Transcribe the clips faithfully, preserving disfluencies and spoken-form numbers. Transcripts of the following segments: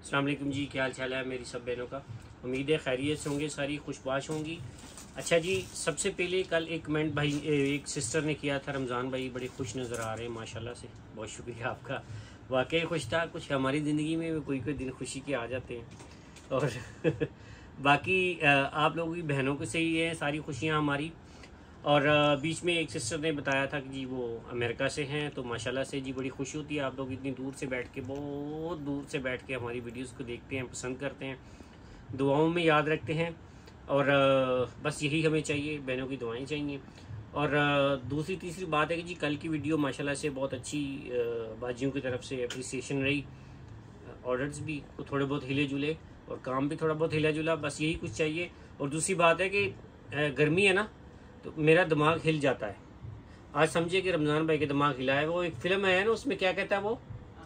अस्सलाम वालेकुम जी, क्या हाल चाल है मेरी सब बहनों का। उम्मीद है खैरियत से होंगे, सारी खुशबाश होंगी। अच्छा जी, सबसे पहले कल एक कमेंट भाई एक सिस्टर ने किया था, रमज़ान भाई बड़े खुश नज़र आ रहे हैं माशाल्लाह से, बहुत शुक्रिया आपका। वाकई खुश था, कुछ हमारी ज़िंदगी में कोई कोई दिन खुशी के आ जाते हैं और बाकी आप लोगों की बहनों को से ही है सारी खुशियाँ हमारी। और बीच में एक सिस्टर ने बताया था कि जी वो अमेरिका से हैं, तो माशाल्लाह से जी बड़ी खुशी होती है। आप लोग इतनी दूर से बैठ के, बहुत दूर से बैठ के हमारी वीडियोस को देखते हैं, पसंद करते हैं, दुआओं में याद रखते हैं। और बस यही हमें चाहिए, बहनों की दुआएं चाहिए। और दूसरी तीसरी बात है कि जी कल की वीडियो माशाल्लाह से बहुत अच्छी बाजियों की तरफ से अप्रिसिएशन रही। ऑर्डर्स भी थोड़े बहुत हिले जुले और काम भी थोड़ा बहुत हिला जुला, बस यही कुछ चाहिए। और दूसरी बात है कि गर्मी है ना, तो मेरा दिमाग हिल जाता है। आज समझिए कि रमज़ान भाई के दिमाग हिला है। वो एक फिल्म है ना, उसमें क्या कहता है वो,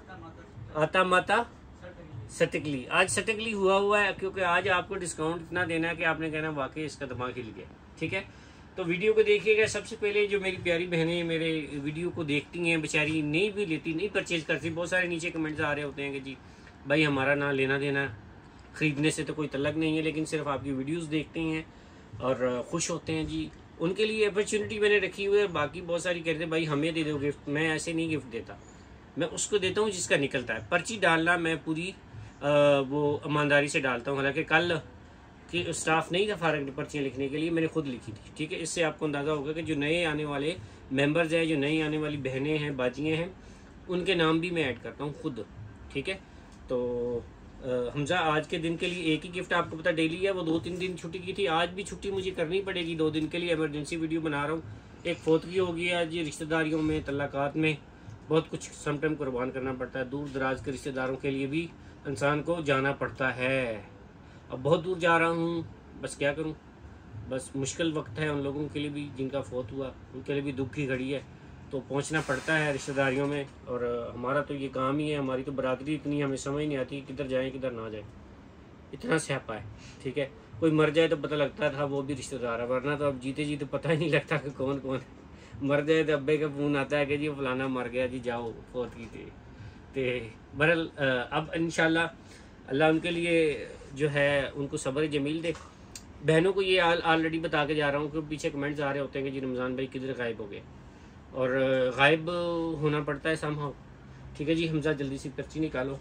आता माता सटकली। आज सटकली हुआ हुआ है, क्योंकि आज आपको डिस्काउंट इतना देना है कि आपने कहना वाकई इसका दिमाग हिल गया। ठीक है, तो वीडियो को देखिएगा। सबसे पहले जो मेरी प्यारी बहनें मेरे वीडियो को देखती हैं, बेचारी नहीं भी लेती, नहीं परचेज करती, बहुत सारे नीचे कमेंट्स आ रहे होते हैं कि जी भाई हमारा ना लेना देना ख़रीदने से तो कोई तल्लक नहीं है, लेकिन सिर्फ आपकी वीडियोस देखते हैं और खुश होते हैं। जी उनके लिए अपॉर्चुनिटी मैंने रखी हुई है। बाकी बहुत सारी कहते हैं भाई हमें दे दो गिफ्ट, मैं ऐसे नहीं गिफ्ट देता, मैं उसको देता हूँ जिसका निकलता है। पर्ची डालना मैं पूरी आ, वो ईमानदारी से डालता हूँ। हालांकि कल कि स्टाफ नहीं था फारग पर्चियाँ लिखने के लिए, मैंने खुद लिखी थी। ठीक है, इससे आपको अंदाज़ा होगा कि जो नए आने वाले मेंबर्स हैं, जो नई आने वाली बहनें हैं, बाजियाँ हैं, उनके नाम भी मैं ऐड करता हूँ खुद। ठीक है, तो हमजा आज के दिन के लिए एक ही गिफ्ट आपको पता डेली है, वो दो तीन दिन छुट्टी की थी, आज भी छुट्टी मुझे करनी पड़ेगी दो दिन के लिए। इमरजेंसी वीडियो बना रहा हूँ, एक फोतगी हो गई आज, रिश्तेदारियों में, तल्लाकात में बहुत कुछ समटाइम कुर्बान करना पड़ता है। दूर दराज के रिश्तेदारों के लिए भी इंसान को जाना पड़ता है। अब बहुत दूर जा रहा हूँ, बस क्या करूँ, बस मुश्किल वक्त है उन लोगों के लिए भी जिनका फौत हुआ, उनके लिए भी दुख की घड़ी है, तो पहुंचना पड़ता है रिश्तेदारियों में। और हमारा तो ये काम ही है, हमारी तो बरादरी इतनी, हमें समझ नहीं आती किधर जाएं किधर ना जाएं, इतना स्यापा है। ठीक है, कोई मर जाए तो पता लगता था वो भी रिश्तेदार है, वरना तो अब जीते जीते पता ही नहीं लगता कि कौन कौन मर जाए तो अब्बे का फ़ोन आता है कि जी फलाना मर गया जी, जाओ फौत की थी। तो बहरहाल अब इंशाल्लाह अल्लाह उनके लिए जो है उनको सब्र जमील दे। बहनों को ये ऑलरेडी बता के जा रहा हूँ कि पीछे कमेंट्स आ रहे होते हैं कि जी रमज़ान भाई किधर गायब हो गए, और गायब होना पड़ता है समहाउ। ठीक है जी, हमजा जल्दी से पर्ची निकालो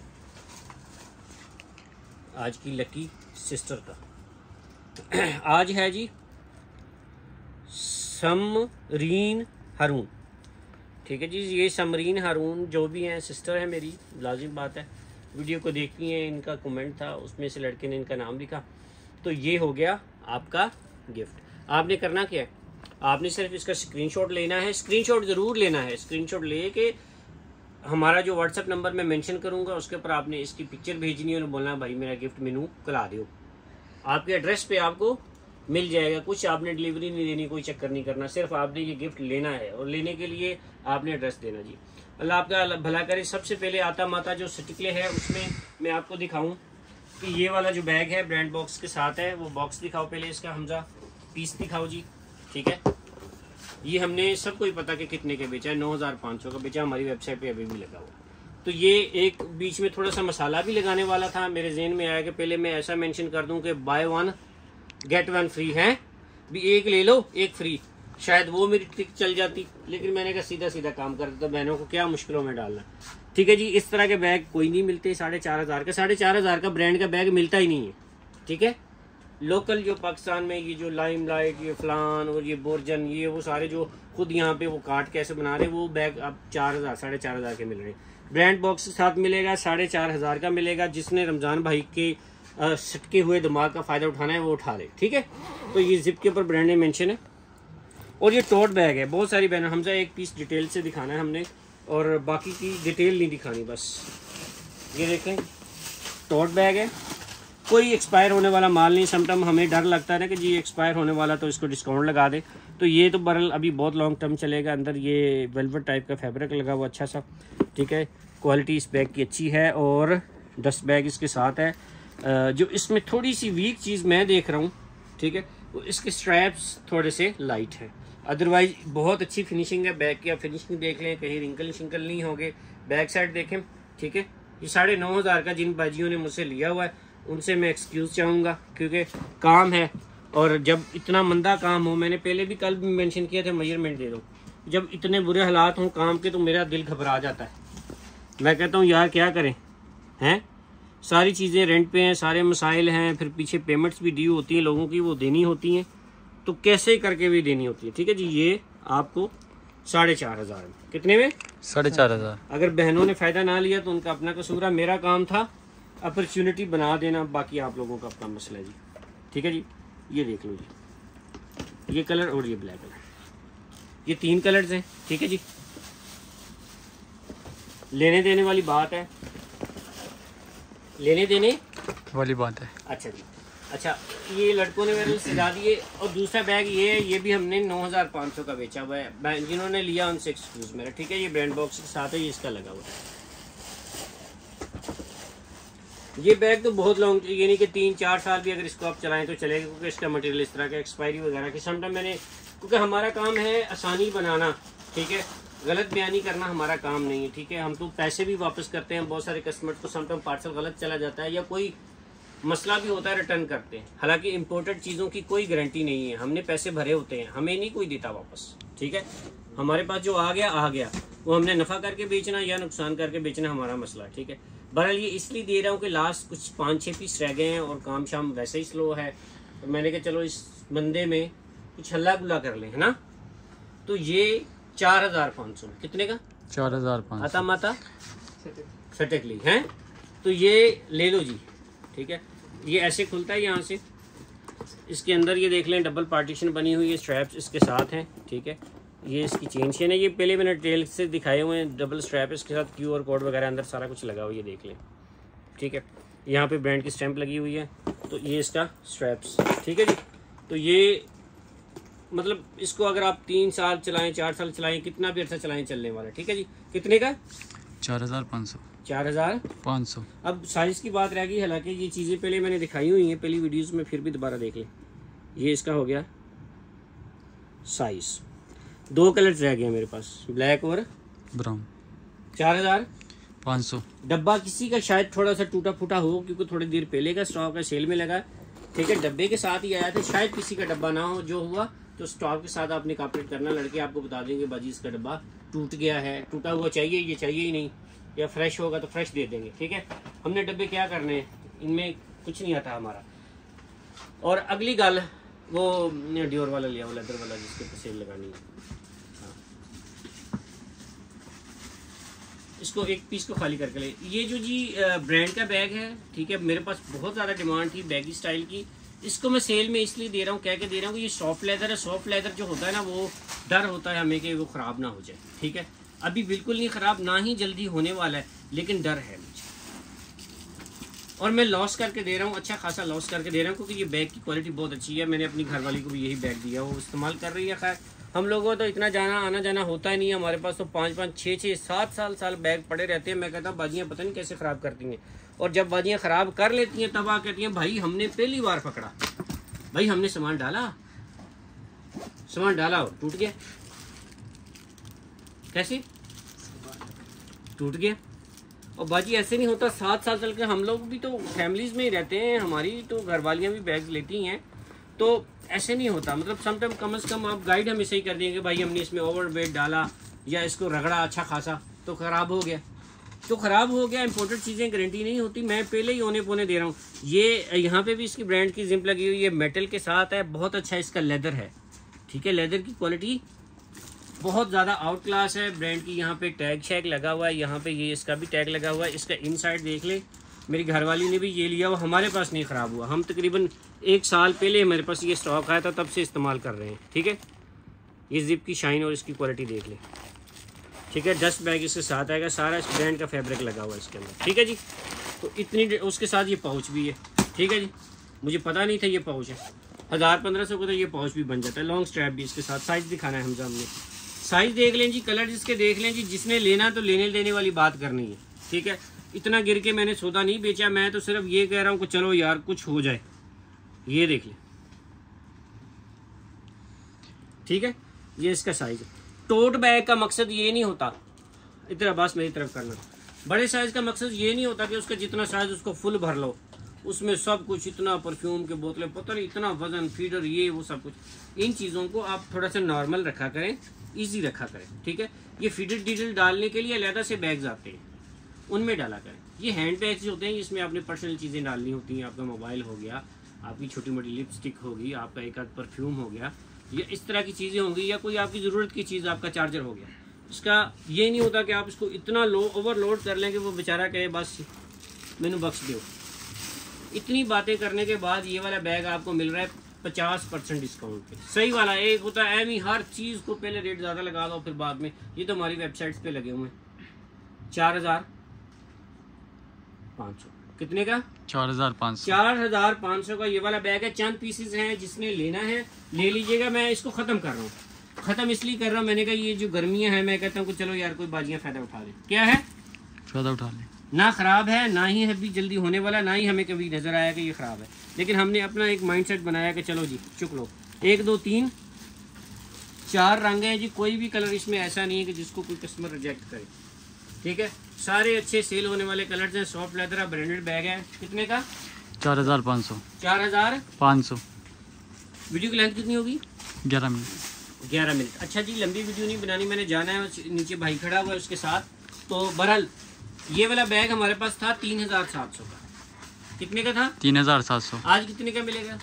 आज की लकी सिस्टर का। आज है जी समरीन हारून। ठीक है जी, ये समरीन हारून जो भी हैं सिस्टर है मेरी, लाजिम बात है, वीडियो को देखती हैं, इनका कमेंट था उसमें से लड़के ने इनका नाम लिखा, तो ये हो गया आपका गिफ्ट। आपने करना क्या है, आपने सिर्फ इसका स्क्रीनशॉट लेना है, स्क्रीनशॉट ज़रूर लेना है। स्क्रीनशॉट लेके हमारा जो व्हाट्सएप नंबर मैं मेंशन करूंगा उसके ऊपर आपने इसकी पिक्चर भेजनी है और बोलना भाई मेरा गिफ्ट मेनू कला दो। आपके एड्रेस पे आपको मिल जाएगा, कुछ आपने डिलीवरी नहीं देनी, कोई चक्कर नहीं करना, सिर्फ आपने ये गिफ्ट लेना है और लेने के लिए आपने एड्रेस देना। जी अल्लाह आपका भला करे। सबसे पहले आता माता जो सटिकले है उसमें मैं आपको दिखाऊँ कि ये वाला जो बैग है ब्रांड बॉक्स के साथ है, वो बॉक्स दिखाओ पहले, इसका हमजा पीस दिखाओ जी। ठीक है, ये हमने सबको ही पता कि कितने के बेचा है, नौ हज़ार पाँच सौ का बेचा, हमारी वेबसाइट पे अभी भी लगा हुआ। तो ये एक बीच में थोड़ा सा मसाला भी लगाने वाला था, मेरे जहन में आया कि पहले मैं ऐसा मेंशन कर दूं कि buy one get one free है, भी एक ले लो एक फ्री, शायद वो मेरी ट्रिक चल जाती, लेकिन मैंने कहा सीधा सीधा काम कर देता, बहनों को क्या मुश्किलों में डालना। ठीक है जी, इस तरह के बैग कोई नहीं मिलते साढ़े चार हज़ार का, साढ़े चार हज़ार का ब्रांड का बैग मिलता ही नहीं है। ठीक है, लोकल जो पाकिस्तान में ये जो लाइम लाइट, ये फलान और ये बोरजन, ये वो सारे जो खुद यहाँ पे वो काट कैसे बना रहे, वो बैग अब चार हज़ार साढ़े चार हज़ार के मिल रहे हैं। ब्रांड बॉक्स के साथ मिलेगा, साढ़े चार हज़ार का मिलेगा। जिसने रमज़ान भाई के सटके हुए दिमाग का फ़ायदा उठाना है वो उठा ले। ठीक है, तो ये जिप के ऊपर ब्रांड नेम मेंशन है। और ये टोट बैग है, बहुत सारी बहन, हमसे एक पीस डिटेल से दिखाना है हमने और बाकी की डिटेल नहीं दिखानी, बस ये देखें टोट बैग है, कोई एक्सपायर होने वाला माल नहीं। समटाइम हमें डर लगता है ना कि जी एक्सपायर होने वाला तो इसको डिस्काउंट लगा दे, तो ये तो बरल अभी बहुत लॉन्ग टर्म चलेगा। अंदर ये वेलवेट टाइप का फैब्रिक लगा हुआ अच्छा सा। ठीक है, क्वालिटी इस बैग की अच्छी है और डस्ट बैग इसके साथ है। जो इसमें थोड़ी सी वीक चीज़ मैं देख रहा हूँ, ठीक है, वो इसके स्ट्रैप्स थोड़े से लाइट हैं, अदरवाइज बहुत अच्छी फिनिशिंग है बैग की। आप फिनिशिंग देख लें, कहीं रिंकल शिंकल नहीं होंगे। बैक साइड देखें, ठीक है, ये साढ़े नौ हज़ार का जिन बाजियों ने मुझसे लिया हुआ है उनसे मैं एक्सक्यूज़ चाहूँगा, क्योंकि काम है और जब इतना मंदा काम हो, मैंने पहले भी कल भी मेंशन किया था मेजरमेंट दे दो, जब इतने बुरे हालात हों काम के तो मेरा दिल घबरा जाता है। मैं कहता हूँ यार क्या करें, हैं सारी चीज़ें रेंट पे हैं, सारे मसाइल हैं, फिर पीछे पेमेंट्स भी ड्यू होती हैं लोगों की, वो देनी होती हैं, तो कैसे करके भी देनी होती है। ठीक है जी, ये आपको साढ़े चार हज़ार में, कितने में? साढ़े चार हज़ार। अगर बहनों ने फ़ायदा ना लिया तो उनका अपना कसूर है, मेरा काम था अपॉर्चुनिटी बना देना, बाकी आप लोगों का अपना मसला है जी। ठीक है जी, ये देख लो जी, ये कलर और ये ब्लैक कलर, ये तीन कलर्स हैं। ठीक है जी, लेने देने वाली बात है, लेने देने वाली बात है। अच्छा जी, अच्छा ये लड़कों ने मेरे सिला दिए, और दूसरा बैग ये है, ये भी हमने नौ हज़ार पाँच सौ का बेचा हुआ है, जिन्होंने लिया उनसे एक्सक्यूज मेरा। ठीक है, ये ब्रांड बॉक्स के साथ है, ये इसका लगा हुआ है। ये बैग तो बहुत लॉन्ग, ये नहीं कि तीन चार साल भी अगर इसको आप चलाएं तो चलेगा, क्योंकि इसका मटेरियल इस तरह का एक्सपायरी वगैरह की समटाइम मैंने, क्योंकि हमारा काम है आसानी बनाना, ठीक है, गलत बयानी करना हमारा काम नहीं है। ठीक है, हम तो पैसे भी वापस करते हैं, बहुत सारे कस्टमर को समटाइम पार्सल गलत चला जाता है या कोई मसला भी होता है, रिटर्न करते हैं। हालांकि इम्पोर्टेड चीज़ों की कोई गारंटी नहीं है, हमने पैसे भरे होते हैं, हमें नहीं कोई देता वापस। ठीक है, हमारे पास जो आ गया आ गया, वो हमने नफ़ा करके बेचना या नुकसान करके बेचना हमारा मसला है। ठीक है, बहरहाल ये इसलिए दे रहा हूँ कि लास्ट कुछ पाँच छः पीस रह गए हैं और काम शाम वैसे ही स्लो है, तो मैंने कहा चलो इस बंदे में कुछ हल्ला गुल्ला कर लें, है ना। तो ये चार हज़ार पाँच सौ कितने का? चार हज़ार पाँच आता माता सटकली हैं, तो ये ले लो जी। ठीक है, ये ऐसे खुलता है यहाँ से, इसके अंदर ये देख लें डबल पार्टीशन बनी हुई है, स्ट्रैप्स इसके साथ हैं। ठीक है, ये इसकी चेन शेन है, ये पहले मैंने टेल से दिखाए हुए हैं, डबल स्ट्रैप इसके साथ, क्यू आर कोड वगैरह अंदर सारा कुछ लगा हुआ है, ये देख लें। ठीक है, यहाँ पे ब्रांड की स्टैंप लगी हुई है, तो ये इसका स्ट्रैप्स। ठीक है जी, तो ये मतलब इसको अगर आप तीन साल चलाएं, चार साल चलाएं, कितना भी अर्सा चलाएं, चलने वाला। ठीक है जी, कितने का? चार हज़ार पाँच सौ चार हज़ार पाँच सौ। अब साइज़ की बात रह गई, हालांकि ये चीज़ें पहले मैंने दिखाई हुई हैं पहली वीडियोस में, फिर भी दोबारा देख लें। ये इसका हो गया साइज़, दो कलर्स रह गए मेरे पास, ब्लैक और ब्राउन। चार हज़ार पाँच सौ। डब्बा किसी का शायद थोड़ा सा टूटा फूटा हो, क्योंकि थोड़ी देर पहले का स्टॉक है, सेल में लगा। ठीक है, डब्बे के साथ ही आया था, शायद किसी का डब्बा ना हो, जो हुआ तो स्टॉक के साथ आपने कॉपरेट करना, लड़के आपको बता देंगे बाजी इसका डब्बा टूट गया है, टूटा हुआ चाहिए, ये चाहिए ही नहीं, या फ्रेश होगा तो फ्रेश दे देंगे। ठीक है, हमने डब्बे क्या करने हैं, इनमें कुछ नहीं आता हमारा। और अगली गल वो ड्योर वाला लिया, वो लेदर वाला जिसके ऊपर सेल लगानी है, हाँ। इसको एक पीस को खाली करके ले। ये जो जी ब्रांड का बैग है, ठीक है, मेरे पास बहुत ज़्यादा डिमांड थी बैगी स्टाइल की, इसको मैं सेल में इसलिए दे रहा हूँ, कह के दे रहा हूँ कि ये सॉफ्ट लेदर है। सॉफ्ट लेदर जो होता है ना, वो डर होता है हमें कि वो ख़राब ना हो जाए। ठीक है, अभी बिल्कुल नहीं ख़राब, ना ही जल्दी होने वाला है, लेकिन डर है मुझे, और मैं लॉस करके दे रहा हूँ, अच्छा खासा लॉस करके दे रहा हूँ, क्योंकि ये बैग की क्वालिटी बहुत अच्छी है। मैंने अपनी घरवाली को भी यही बैग दिया, वो इस्तेमाल कर रही है। खैर हम लोगों को तो इतना जाना आना जाना होता ही नहीं है, हमारे पास तो पाँच पाँच छः छः सात साल साल बैग पड़े रहते हैं। मैं कहता हूँ बाजियाँ पता नहीं कैसे ख़राब करती हैं, और जब बाजियाँ ख़राब कर लेती हैं तब आ कहती हैं भाई हमने पहली बार पकड़ा, भाई हमने सामान डाला, सामान डाला और टूट गया। कैसे टूट गया? और बाजी ऐसे नहीं होता, सात साल चल के हम लोग भी तो फैमिलीज में ही रहते हैं, हमारी तो घरवालियाँ भी बैग लेती हैं, तो ऐसे नहीं होता। मतलब समटाइम कम से कम आप गाइड हमें सही कर देंगे, भाई हमने इसमें ओवर वेट डाला या इसको रगड़ा अच्छा खासा तो ख़राब हो गया, तो ख़राब हो गया। इंपोर्टेड चीज़ें गारंटी नहीं होती, मैं पहले ही ओने पोने दे रहा हूँ। ये यहाँ पे भी इसकी ब्रांड की जिप लगी हुई है, मेटल के साथ है, बहुत अच्छा इसका लेदर है। ठीक है, लेदर की क्वालिटी बहुत ज़्यादा आउट क्लास है। ब्रांड की यहाँ पे टैग शैग लगा हुआ है, यहाँ पे ये इसका भी टैग लगा हुआ है। इसका इनसाइड देख ले, मेरी घरवाली ने भी ये लिया हुआ, हमारे पास नहीं ख़राब हुआ। हम तकरीबन एक साल पहले मेरे पास ये स्टॉक आया था, तब से इस्तेमाल कर रहे हैं। ठीक है, ये जिप की शाइन और इसकी क्वालिटी देख ले। ठीक है, डस्ट बैग इसके साथ आएगा, सारा इस ब्रांड का फैब्रिक लगा हुआ है इसके अंदर। ठीक है जी, तो इतनी उसके साथ ये पाउच भी है। ठीक है जी, मुझे पता नहीं था ये पाउच है, हज़ार पंद्रह सौ को तो ये पाउच भी बन जाता है। लॉन्ग स्ट्रैप भी इसके साथ। साइज़ दिखाना है हम सामने, साइज़ देख लें जी, कलर जिसके देख लें जी, जिसने लेना तो लेने देने वाली बात करनी है। ठीक है, इतना गिर के मैंने सौदा नहीं बेचा, मैं तो सिर्फ ये कह रहा हूँ कि चलो यार कुछ हो जाए। ये देख लें, ठीक है, ये इसका साइज़ है। टोट बैग का मकसद ये नहीं होता, इधर अब्बास मेरी तरफ करना, बड़े साइज़ का मकसद ये नहीं होता कि उसका जितना साइज़ उसको फुल भर लो, उसमें सब कुछ इतना परफ्यूम के बोतलें, पता नहीं इतना वजन, फीडर, ये वो सब कुछ। इन चीज़ों को आप थोड़ा सा नॉर्मल रखा करें, इजी रखा करें, ठीक है। ये फीडर डिटेल डालने के लिए अलहदा से बैग्स आते हैं, उनमें डाला करें। ये हैंड बैग्स होते हैं, इसमें आपने पर्सनल चीज़ें डालनी होती हैं। आपका मोबाइल हो गया, आपकी छोटी मोटी लिपस्टिक होगी, आपका एक आध परफ्यूम हो गया, या इस तरह की चीज़ें होंगी, या कोई आपकी ज़रूरत की चीज़, आपका चार्जर हो गया। इसका ये नहीं होता कि आप इसको इतना लो ओवरलोड कर लें कि वो बेचारा कहे बस मैंने बख्श दो। इतनी बातें करने के बाद ये वाला बैग आपको मिल रहा है पचास परसेंट डिस्काउंट पे। सही वाला एक होता है एम ही, हर चीज़ को पहले रेट ज़्यादा लगा दो फिर बाद में। ये तो हमारी वेबसाइट्स पे लगे हुए हैं। चार हज़ार पाँच सौ कितने का? चार हजार पाँच सौ चार हजार पाँच सौ का ये वाला बैग है। चंद पीसेस हैं, जिसने लेना है ले लीजिएगा। मैं इसको ख़त्म कर रहा हूँ, ख़त्म इसलिए कर रहा हूँ, मैंने कहा ये जो गर्मियाँ हैं, मैं कहता हूँ चलो यार कोई बाजियाँ फ़ायदा उठा ले। क्या है? फ़ायदा उठा ले। ना ख़राब है, ना ही अभी जल्दी होने वाला, ना ही हमें कभी नज़र आया कि ये ख़राब है। लेकिन हमने अपना एक माइंडसेट बनाया कि चलो जी चुक लो। एक दो तीन चार रंग हैं जी, कोई भी कलर इसमें ऐसा नहीं है कि जिसको कोई कस्टमर रिजेक्ट करे, ठीक है। सारे अच्छे सेल होने वाले कलर्स हैं। सॉफ्ट लेदर ब्रांडेड बैग है। कितने का? चार हजार पाँच सौ चार हजार पाँच सौ वीडियो की लेंथ कितनी होगी? ग्यारह मिनट ग्यारह मिनट अच्छा जी, लंबी वीडियो नहीं बनानी, मैंने जाना है, नीचे भाई खड़ा हुआ है उसके साथ। तो बहरहाल ये वाला बैग हमारे पास था तीन हजार सात सौ का। कितने का था? तीन हजार सात सौ आज कितने का मिलेगा?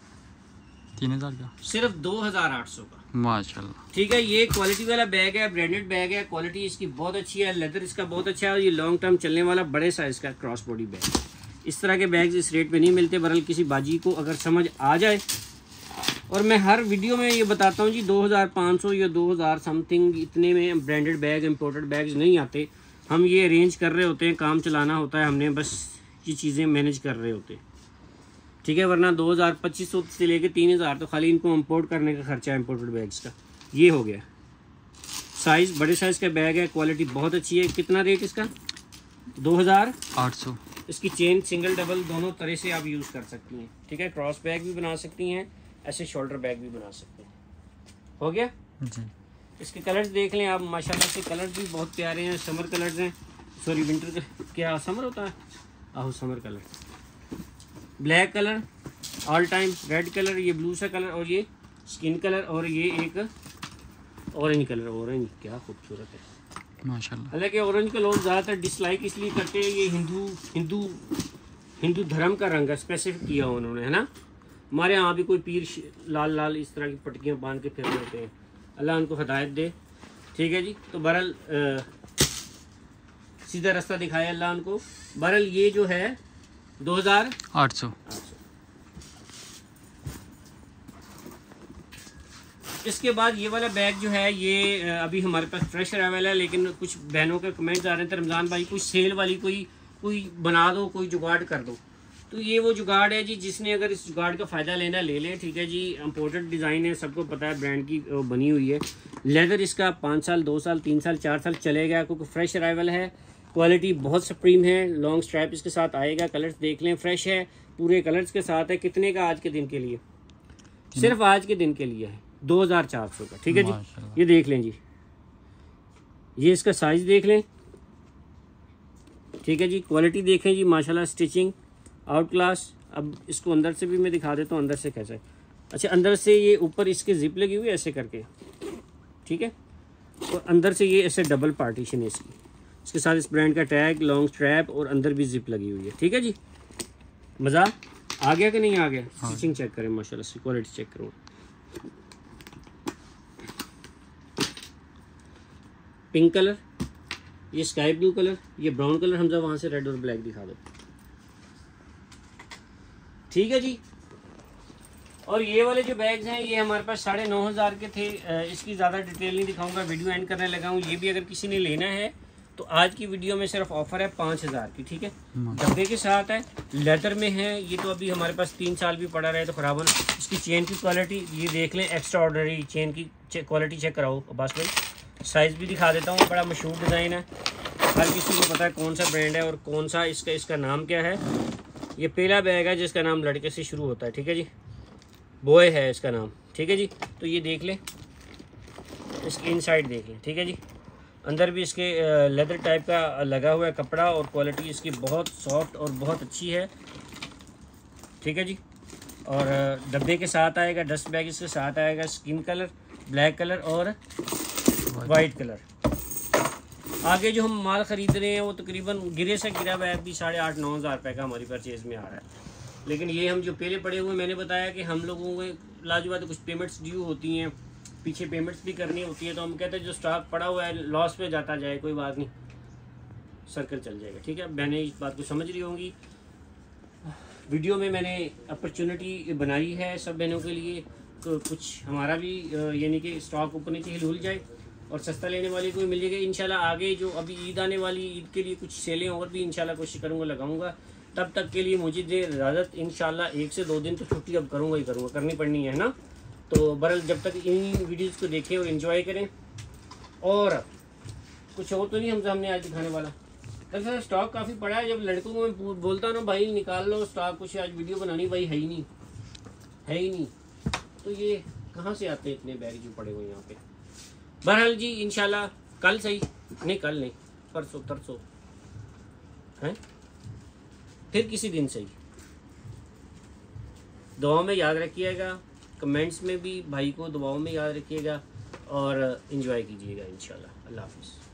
तीन हजार का, सिर्फ दो हजार आठ सौ का। माशाल्लाह, ठीक है। ये क्वालिटी वाला बैग है, ब्रांडेड बैग है, क्वालिटी इसकी बहुत अच्छी है, लेदर इसका बहुत अच्छा है, और ये लॉन्ग टर्म चलने वाला बड़े साइज़ का क्रॉस बॉडी बैग। इस तरह के बैग्स इस रेट पे नहीं मिलते। बहरहाल किसी बाजी को अगर समझ आ जाए, और मैं हर वीडियो में ये बताता हूँ जी दो हज़ार पाँच सौ या दो हज़ार समथिंग इतने में ब्रांडेड बैग, इम्पोर्टेड बैग्स नहीं आते। हम ये अरेंज कर रहे होते हैं, काम चलाना होता है हमने, बस ये चीज़ें मैनेज कर रहे होते हैं, ठीक है। वरना दो हज़ार पच्चीस सौ से लेके तीन हज़ार तो खाली इनको इम्पोर्ट करने का खर्चा है इम्पोर्टेड बैग्स का। ये हो गया। साइज़ बड़े साइज़ का बैग है, क्वालिटी बहुत अच्छी है। कितना रेट इसका? दो हज़ार आठ सौ। इसकी चेन सिंगल डबल दोनों तरह से आप यूज़ कर सकती हैं, ठीक है। क्रॉस बैग भी बना सकती हैं, ऐसे शोल्डर बैग भी बना सकते हैं। हो गया जी। इसके कलर्स देख लें आप, माशाल्लाह से कलर्स भी बहुत प्यारे हैं। समर कलर्स हैं, सॉरी विंटर, क्या समर होता है? आहो summer colour, black colour all time, red colour, ये ब्लू सा कलर, और ये स्किन कलर, और ये एक ऑरेंज कलर। ऑरेंज क्या खूबसूरत है माशाल्लाह। हालांकि ऑरेंज का लोग ज़्यादातर डिसलाइक इसलिए करते हैं, ये हिंदू हिंदू हिंदू धर्म का रंग है, स्पेसिफिक किया उन्होंने, है ना। हमारे यहाँ भी कोई पीर लाल लाल इस तरह की पटकियाँ बांध के फिर रहते हैं, अल्लाह उनको हिदायत दे, ठीक है जी। तो बहरहाल सीधा रास्ता दिखाया अल्लाह उनको। बहरहाल ये जो है दो हज़ार आठ सौ। इसके बाद ये वाला बैग जो है ये अभी हमारे पास फ्रेश अवेलेबल है, लेकिन कुछ बहनों के कमेंट्स आ रहे थे रमज़ान भाई कोई सेल वाली कोई कोई बना दो, कोई जुगाड़ कर दो। तो ये वो जुगाड़ है जी, जिसने अगर इस जुगाड़ का फ़ायदा लेना ले लें, ठीक है जी। इम्पोर्टेड डिज़ाइन है, सबको पता है, ब्रांड की बनी हुई है। लेदर इसका पाँच साल दो साल तीन साल चार साल चलेगा, क्योंकि फ्रेश अराइवल है, क्वालिटी बहुत सुप्रीम है। लॉन्ग स्ट्रैप इसके साथ आएगा, कलर्स देख लें, फ्रेश है, पूरे कलर्स के साथ है। कितने का? आज के दिन के लिए, सिर्फ आज के दिन के लिए है दो हज़ार चार सौ का, ठीक है जी। ये देख लें जी, ये इसका साइज़ देख लें, ठीक है जी। क्वालिटी देखें जी, माशाल्लाह, स्टिचिंग आउट क्लास। अब इसको अंदर से भी मैं दिखा देता हूँ, अंदर से कैसा है। अच्छा, अंदर से ये ऊपर इसके जिप लगी हुई है ऐसे करके, ठीक है। और अंदर से ये ऐसे डबल पार्टीशन है इसकी, इसके साथ इस ब्रांड का टैग, लॉन्ग स्ट्रैप, और अंदर भी जिप लगी हुई है, ठीक है जी। मज़ा आ गया कि नहीं आ गया? हाँ। स्टिचिंग चेक करें, माशाल्लाह से क्वालिटी चेक करो। पिंक कलर, ये स्काई ब्लू कलर, ये ब्राउन कलर, हमजा वहाँ से रेड और ब्लैक दिखा दो, ठीक है जी। और ये वाले जो बैग्स हैं ये हमारे पास साढ़े नौ हज़ार के थे। इसकी ज़्यादा डिटेल नहीं दिखाऊंगा, वीडियो एंड करने लगा हूँ। ये भी अगर किसी ने लेना है तो आज की वीडियो में सिर्फ ऑफर है पाँच हज़ार की, ठीक है। डब्बे के साथ है, लेदर में है ये। तो अभी हमारे पास तीन साल भी पड़ा रहे तो ख़राब होना। इसकी चेन की क्वालिटी ये देख लें, एक्स्ट्रा ऑर्डनरी चेन की क्वालिटी चेक कराओ बस भाई। साइज़ भी दिखा देता हूँ, बड़ा मशहूर डिज़ाइन है, हर किसी को पता है कौन सा ब्रांड है और कौन सा इसका इसका नाम क्या है। ये पहला बैग है जिसका नाम लड़के से शुरू होता है, ठीक है जी, बॉय है इसका नाम, ठीक है जी। तो ये देख लें, इसकी इनसाइड देख लें, ठीक है जी। अंदर भी इसके लेदर टाइप का लगा हुआ है कपड़ा, और क्वालिटी इसकी बहुत सॉफ्ट और बहुत अच्छी है। ठीक है जी। और डब्बे के साथ आएगा, डस्ट बैग इसके साथ आएगा, स्किन कलर, ब्लैक कलर और वाइट कलर। आगे जो हम माल ख़रीद रहे हैं वो तकरीबन गिरे से गिरा हुआ है भी साढ़े आठ नौ हज़ार रुपये का हमारी परचेज़ में आ रहा है। लेकिन ये हम जो पहले पड़े हुए, मैंने बताया कि हम लोगों को लाजवाब कुछ पेमेंट्स ड्यू होती हैं, पीछे पेमेंट्स भी करनी होती है, तो हम कहते हैं जो स्टॉक पड़ा हुआ है लॉस पे जाता जाए, कोई बात नहीं, सर्कल चल जाएगा। ठीक है, बहनें इस बात को समझ रही होंगी। वीडियो में मैंने अपॉर्चुनिटी बनाई है सब बहनों के लिए, तो कुछ हमारा भी यानी कि स्टॉक ऊपर नीचे हिल जाए और सस्ता लेने वाले को भी मिल जाएगा इंशाल्लाह। आगे जो अभी ईद आने वाली, ईद के लिए कुछ सेलें और भी इंशाल्लाह कोशिश करूँगा लगाऊंगा। तब तक के लिए मुझे दे इजाज़त। इंशाल्लाह एक से दो दिन तो छुट्टी अब करूँगा ही करूँगा, करनी पड़नी है ना। तो बहरहाल जब तक इन वीडियोज़ को देखें और इन्जॉय करें, और कुछ और तो नहीं हम सामने आज दिखाने वाला। दरअसल स्टॉक काफ़ी पड़ा है। जब लड़कों को मैं बोलता हूँ ना भाई निकाल लो स्टॉक, कुछ आज वीडियो बनानी, भाई है ही नहीं, है ही नहीं। तो ये कहाँ से आते हैं इतने बैग जो पड़े हुए यहाँ पे। बहरहाल जी इंशाल्लाह कल सही, नहीं कल नहीं, परसों तरसों हैं, फिर किसी दिन सही। दुआओं में याद रखिएगा, कमेंट्स में भी भाई को दुआओं में याद रखिएगा, और एंजॉय कीजिएगा इंशाल्लाह। अल्लाह हाफिज़।